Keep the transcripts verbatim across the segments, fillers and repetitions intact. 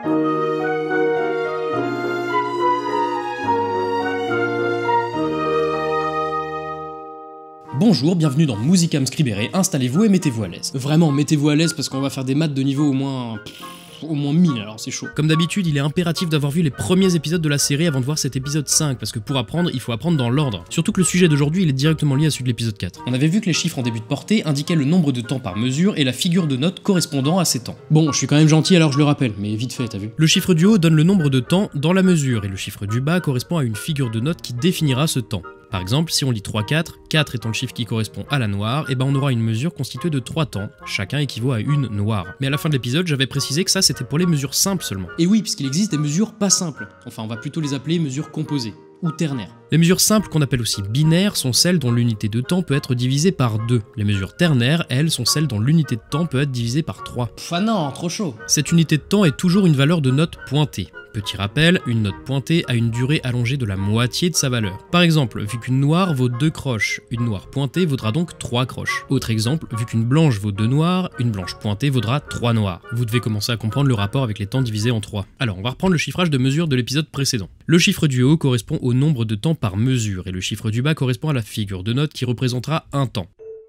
Bonjour, bienvenue dans Musicam Scribere, installez-vous et mettez-vous à l'aise. Vraiment, mettez-vous à l'aise parce qu'on va faire des maths de niveau au moins... Pff, au moins mille, alors c'est chaud. Comme d'habitude, il est impératif d'avoir vu les premiers épisodes de la série avant de voir cet épisode cinq, parce que pour apprendre, il faut apprendre dans l'ordre. Surtout que le sujet d'aujourd'hui, il est directement lié à celui de l'épisode quatre. On avait vu que les chiffres en début de portée indiquaient le nombre de temps par mesure et la figure de note correspondant à ces temps. Bon, je suis quand même gentil alors je le rappelle, mais vite fait, t'as vu. Le chiffre du haut donne le nombre de temps dans la mesure, et le chiffre du bas correspond à une figure de note qui définira ce temps. Par exemple, si on lit trois quatre, quatre étant le chiffre qui correspond à la noire, et ben on aura une mesure constituée de trois temps, chacun équivaut à une noire. Mais à la fin de l'épisode, j'avais précisé que ça c'était pour les mesures simples seulement. Et oui, puisqu'il existe des mesures pas simples, enfin on va plutôt les appeler mesures composées, ou ternaires. Les mesures simples, qu'on appelle aussi binaires, sont celles dont l'unité de temps peut être divisée par deux. Les mesures ternaires, elles, sont celles dont l'unité de temps peut être divisée par trois. Pff, ah non, trop chaud. Cette unité de temps est toujours une valeur de note pointée. Petit rappel, une note pointée a une durée allongée de la moitié de sa valeur. Par exemple, vu qu'une noire vaut deux croches, une noire pointée vaudra donc trois croches. Autre exemple, vu qu'une blanche vaut deux noires, une blanche pointée vaudra trois noires. Vous devez commencer à comprendre le rapport avec les temps divisés en trois. Alors, on va reprendre le chiffrage de mesure de l'épisode précédent. Le chiffre du haut correspond au nombre de temps par mesure, et le chiffre du bas correspond à la figure de note qui représentera un temps.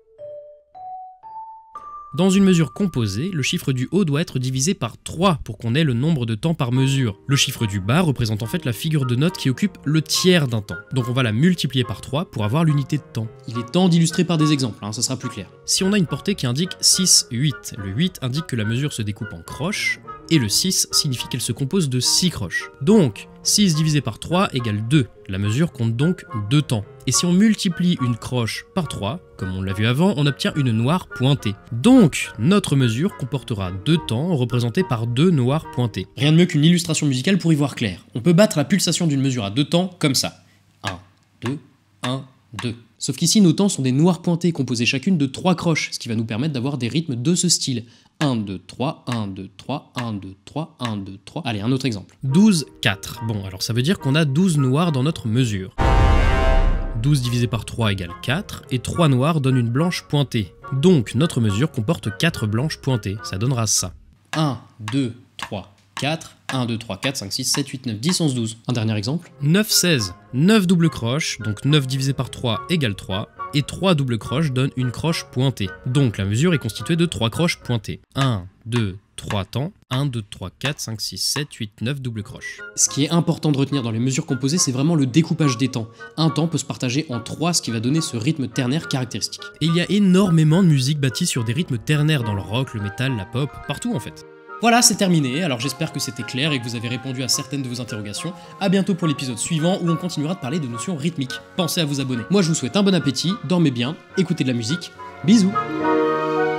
Dans une mesure composée, le chiffre du haut doit être divisé par trois pour qu'on ait le nombre de temps par mesure. Le chiffre du bas représente en fait la figure de note qui occupe le tiers d'un temps. Donc on va la multiplier par trois pour avoir l'unité de temps. Il est temps d'illustrer par des exemples, hein, ça sera plus clair. Si on a une portée qui indique six huit, le huit indique que la mesure se découpe en croches, et le six signifie qu'elle se compose de six croches. Donc, six divisé par trois égale deux. La mesure compte donc deux temps. Et si on multiplie une croche par trois, comme on l'a vu avant, on obtient une noire pointée. Donc, notre mesure comportera deux temps représentés par deux noirs pointés. Rien de mieux qu'une illustration musicale pour y voir clair. On peut battre la pulsation d'une mesure à deux temps comme ça. un, deux, un, deux. Sauf qu'ici, nos temps sont des noirs pointés composés chacune de trois croches, ce qui va nous permettre d'avoir des rythmes de ce style. un, deux, trois, un, deux, trois, un, deux, trois, un, deux, trois. Allez, un autre exemple. douze, quatre. Bon, alors ça veut dire qu'on a douze noirs dans notre mesure. douze divisé par trois égale quatre, et trois noirs donne une blanche pointée. Donc, notre mesure comporte quatre blanches pointées. Ça donnera ça. un, deux, trois, quatre. un, deux, trois, quatre, cinq, six, sept, huit, neuf, dix, onze, douze. Un dernier exemple. neuf, seize. neuf doubles croches, donc neuf divisé par trois égale trois, et trois doubles croches donnent une croche pointée. Donc la mesure est constituée de trois croches pointées. un, deux, trois temps, un, deux, trois, quatre, cinq, six, sept, huit, neuf doubles croches. Ce qui est important de retenir dans les mesures composées, c'est vraiment le découpage des temps. Un temps peut se partager en trois, ce qui va donner ce rythme ternaire caractéristique. Et il y a énormément de musique bâtie sur des rythmes ternaires dans le rock, le métal, la pop, partout en fait. Voilà, c'est terminé, alors j'espère que c'était clair et que vous avez répondu à certaines de vos interrogations. A bientôt pour l'épisode suivant où on continuera de parler de notions rythmiques. Pensez à vous abonner. Moi je vous souhaite un bon appétit, dormez bien, écoutez de la musique, bisous.